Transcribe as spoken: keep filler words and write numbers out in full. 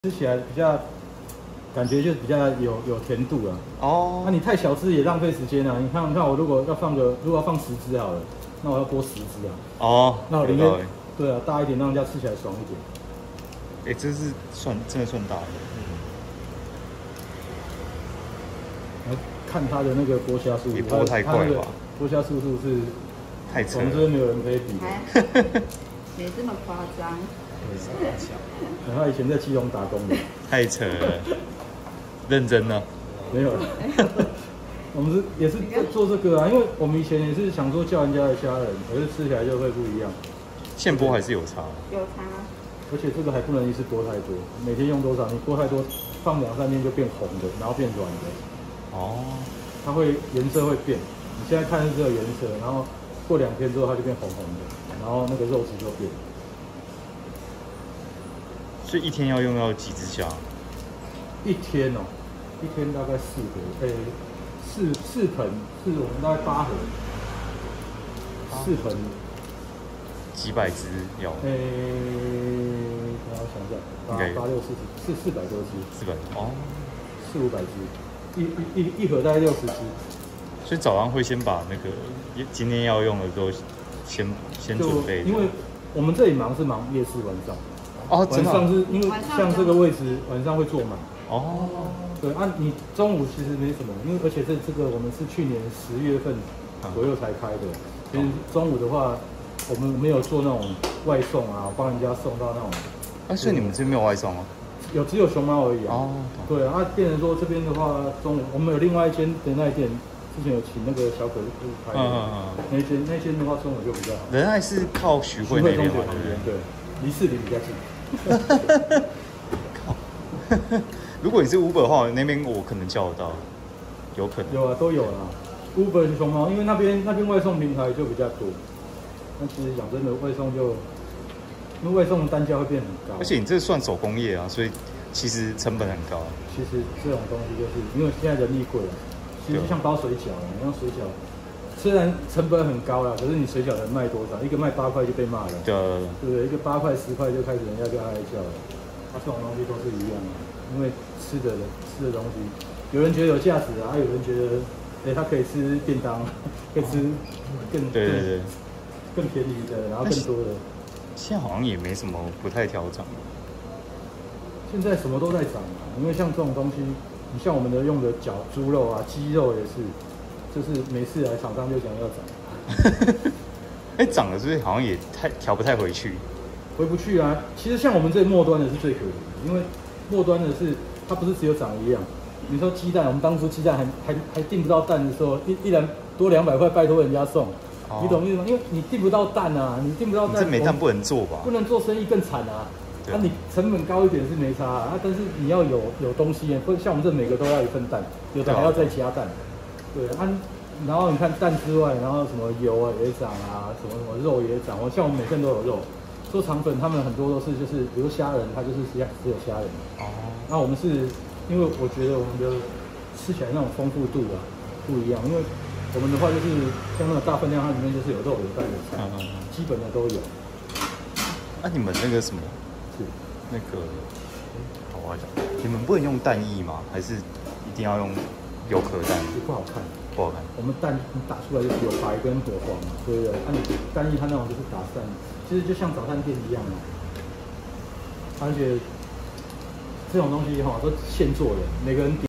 吃起来比较感觉就比较有有甜度了。哦，那、啊、你太小只也浪费时间啊！你看，你看我如果要放个，如果要放十只好了，那我要剥十只啊。哦，那我里面对啊大一点，让人家吃起来爽一点。 哎、欸，这是算真的算大的。 嗯。看它的那个剥虾速度， 也剥太快了吧？ 剥虾速度是太扯了， 我们这边没有人可以比的。 没这么夸张。 然后以前在基隆打工的， 太扯了，认真了。 没有，我们是也是做这个啊，因为我们以前也是想说叫人家的虾仁，可是吃起来就会不一样。 现剥还是有差， 有差。 而且这个还不能一次剥太多，每天用多少？你剥太多，放两三天就变红的，然后变软的。哦，它会颜色会变。你现在看是这个颜色，然后过两天之后它就变红红的，然后那个肉质就变。 所以一天要用到几只虾？ 一天哦，一天大概四盒，诶，四四盆，是我们大概八盒，四盆， 几百只要？ 诶，等我想一下，八八六四十，四四百多只， 四百哦， 四五百只，一一一一盒大概六十只。 所以早上会先把那个今天要用的都先先准备， 因为我们这里忙是忙夜市晚上。 哦， 晚上是因为像这个位置晚上会坐满。哦，对啊，你中午其实没什么，因为而且这这个我们是去年十月份左右才开的，所以中午的话我们没有做那种外送啊，帮人家送到那种。 啊，所以你们这边没有外送吗？ 有，只有熊猫而已啊。哦，对啊，变成说这边的话，中午我们有另外一间的那一店，之前有请那个小可开的，嗯嗯嗯，那间那间的话中午就比较好。 仁爱是靠徐汇那边嘛， 对，离市里比较近。 靠！如果你是 Uber 的话，那边我可能叫得到，有可能。 有啊，都有啦。Uber 是熊猫，因为那边那边外送平台就比较多。那其实讲真的，外送就因为外送的单价会变很高。 而且你这算手工业啊，所以其实成本很高。 其实这种东西就是因为现在人力贵了，其实就像包水饺啊，你像水饺。虽然成本很高啦，可是你水饺能卖多少？一个卖八块就被骂了，对对不对？一个八块十块就开始人家就哀叫了。它、啊、这种东西都是一样的，因为吃的人吃的东西，有人觉得有价值啊，有人觉得，哎、欸，他可以吃便当，可以吃更对对对更便宜的，然后更多的。 现在好像也没什么不太调涨。 现在什么都在涨啊，因为像这种东西，你像我们的用的绞猪肉啊、鸡肉也是。就是每次来厂商就讲要涨， 哎，涨了是不是好像也太调不太回去？ 回不去啊！其实像我们这末端的是最可怜的，因为末端的是它不是只有涨一样。你说鸡蛋，我们当初鸡蛋还还还订不到蛋的时候，一一人多两百块，拜托人家送，哦、你懂意思吗？因为你订不到蛋啊，你订不到蛋， 这没蛋不能做吧？ 不能做生意更惨啊！那、啊、你成本高一点是没差啊，但是你要有有东西，不像我们这每个都要一份蛋，有的还要再加蛋。对，按、啊，然后你看蛋之外，然后什么油啊也涨啊，什么什么肉也涨。我像我们每天都有肉，做肠粉他们很多都是就是，比如虾仁，它就是只只有虾仁。哦。那我们是因为我觉得我们的吃起来那种丰富度啊不一样，因为我们的话就是像那种大分量，它里面就是有肉有蛋有菜，嗯嗯嗯基本的都有。 那、啊、你们那个什么是那个，好我要讲，你们不能用蛋液吗？还是一定要用？有壳蛋不好看， 不好看。 我们蛋打出来就是有白跟火黄嘛，对不对？那、啊、你蛋液它那种就是打散，其实就像早餐店一样嘛。而且这种东西哈都现做的，每个人。